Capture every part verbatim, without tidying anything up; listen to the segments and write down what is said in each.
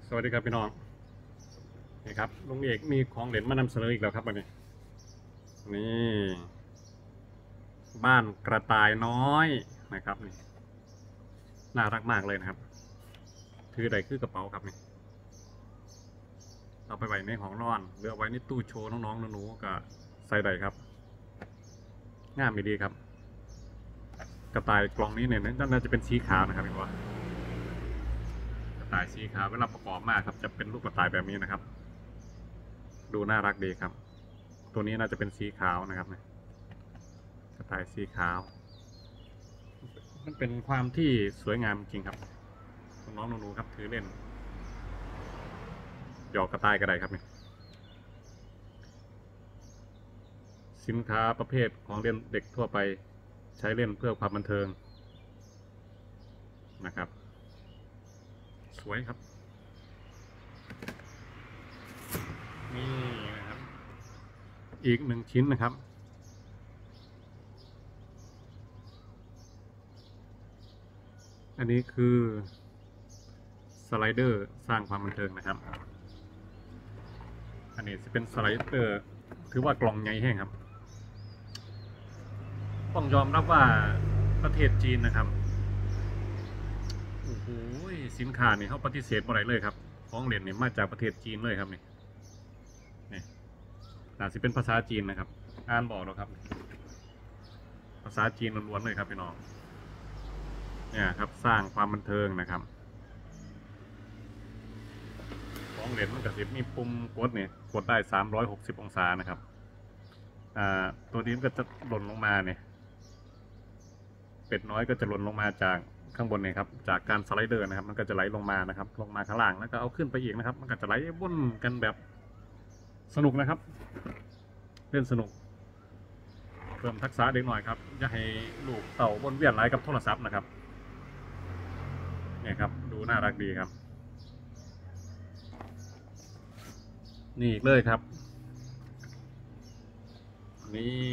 สวัสดีครับพี่น้องนี่ครับลุงเอกมีของเด่นมานำเสนออีกแล้วครับวันนี้นี่บ้านกระต่ายน้อยนะครับนี่น่ารักมากเลยนะครับถือใดคือกระเป๋าครับนี่เอาไปไว้ในห้องนอนหรือเอาไว้ในตู้โชว์น้องๆหนูๆกับใส่ใดครับงามดีครับกระต่ายกล่องนี้เนี่ยน่าจะเป็นสีขาวนะครับพี่ว่ากระต่ายสีขาวเวลาประกอบมากครับจะเป็นรูปกระต่ายแบบนี้นะครับดูน่ารักดีครับตัวนี้น่าจะเป็นสีขาวนะครับเนี่ยกระต่ายสีขาวมันเป็นความที่สวยงามจริงครับน้องๆหนูๆครับถือเล่นหยอกกระต่ายก็ได้ครับเนี่ยสินค้าประเภทของเล่นเด็กทั่วไปใช้เล่นเพื่อความบันเทิงนะครับสวยครับนี่นะครับอีกหนึ่งชิ้นนะครับอันนี้คือสไลเดอร์สร้างความบันเทิงนะครับอันนี้จะเป็นสไลเดอร์ถือว่ากล่องใหญ่แห้งครับต้องยอมรับว่าประเทศจีนนะครับโอ้โหสินค้านี่เขาปฏิเสธอะไรเลยครับของเล่นนี่มาจากประเทศจีนเลยครับนี่นี่น่าจะเป็นภาษาจีนนะครับอ่านบอกแล้วครับภาษาจีนล้วนๆเลยครับพี่น้องเนี่ยครับสร้างความบันเทิงนะครับของเล่นมันกระสิบมีปุ่มกดเนี่ยกดได้สามร้อยหกสิบองศานะครับอ่าตัวนี้มันก็จะหล่นลงมาเนี่ยเป็ดน้อยก็จะหล่นลงมาจากข้างบนเนี่ยครับจากการสไลเดอร์นะครับมันก็จะไหลลงมานะครับลงมาข้างล่างแล้วก็เอาขึ้นไปอีกนะครับมันก็จะไหลวนกันแบบสนุกนะครับเล่นสนุกเพิ่มทักษะเด็กหน่อยครับอย่าให้ลูกเต่าวนเวียนไหลกับโทรศัพท์นะครับเนี่ยครับดูน่ารักดีครับนี่อีกเลยครับนี่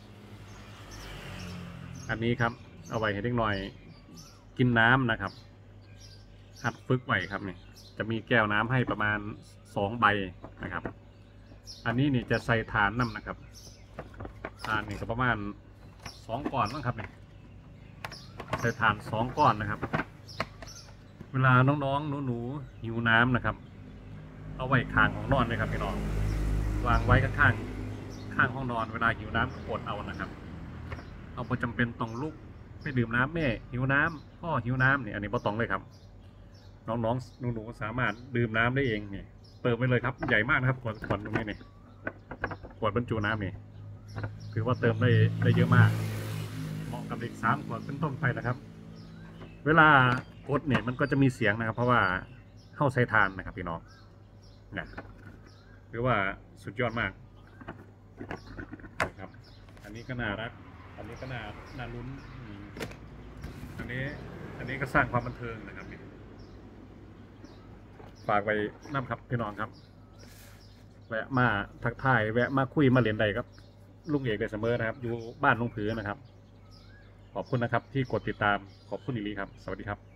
อันนี้ครับเอาไว้ให้เด็กหน่อยกินน้ำนะครับหัดฝึกไว้ครับนี่จะมีแก้วน้ำให้ประมาณสองใบนะครับอันนี้นี่จะใส่ฐานน้ำนะครับฐานนี่ก็ประมาณสองก้อนนะครับนี่ใส่ฐานสองก้อนนะครับเวลาน้องๆหนูๆหิวน้ำนะครับเอาไว้ข้างห้องนอนเลยครับพี่น้องวางไว้ข้างข้างห้องนอนเวลาหิวน้ำก็กดเอานะครับเอาพอจำเป็นต้องลุกไปดื่มน้ำแม่หิวน้ำพ่อหิวน้ำเนี่ยอันนี้บ่ต้องเลยครับน้องๆหนูๆสามารถดื่มน้ำได้เองเนี่ยเติมไปเลยครับใหญ่มากนะครับขวดขวดตรงนี้เนี่ยขวดบรรจุน้ำนี่ถือว่าเติมได้ได้เยอะมากเหมาะกับเด็กสามขวดเป็นต้นไปนะครับเวลากดเนี่ยมันก็จะมีเสียงนะครับเพราะว่าเข้าใช้ทานนะครับพี่น้องเนี่ยถือว่าสุดยอดมากนะครับอันนี้ก็น่ารักอันนี้ก็น่าน่าลุ้นอันนี้อันนี้ก็สร้างความบันเทิงนะครับฝากไว้น้ำครับพี่น้องครับแวะมาทักทายแวะมาคุยมาเรียนใดครับลุงเอกได้เสมอนะครับอยู่บ้านลุงผือนะครับขอบคุณนะครับที่กดติดตามขอบคุณอีกทีครับสวัสดีครับ